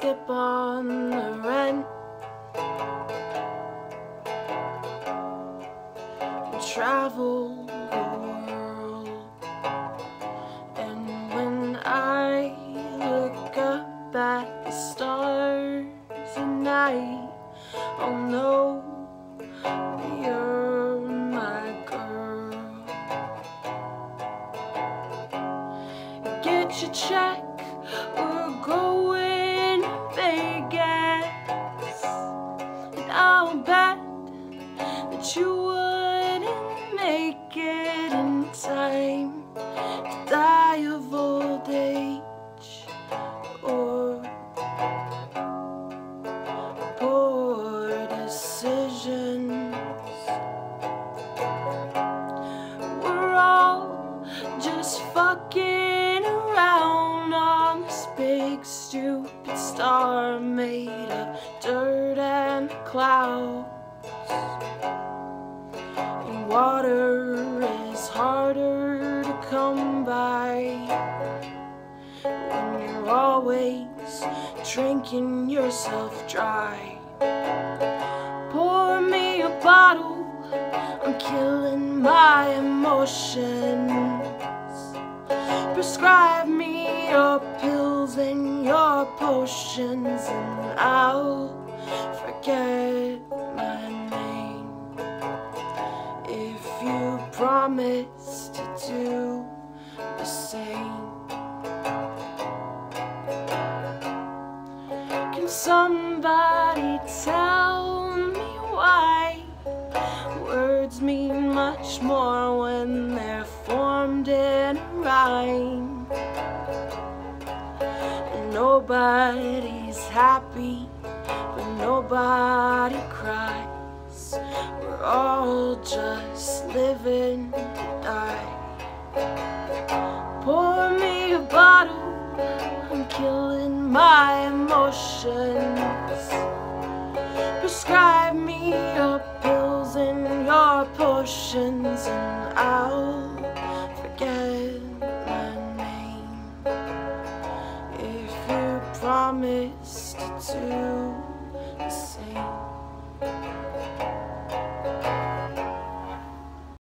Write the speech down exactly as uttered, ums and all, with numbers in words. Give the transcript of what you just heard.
skip on the rent, and travel the world. And when I look up at the stars at night, I'll know you're my girl. Get your check, we're going to Vegas, and I'll bet that you wouldn't make it in time to die of old age or poor decisions. We're all just fucking around on this big stupid star made of dirt and clouds. And water is harder to come by when you're always drinking yourself dry. Pour me a bottle, I'm killing my emotions. Prescribe me your pills and your potions, and I'll forget my name if you promise to do the same. Can somebody tell me why words mean much more when they're formed in a rhyme? And nobody's happy, but nobody cries. We're all just living to die. Pour me a bottle, I'm killing my emotions. Prescribe me your pills and your potions, and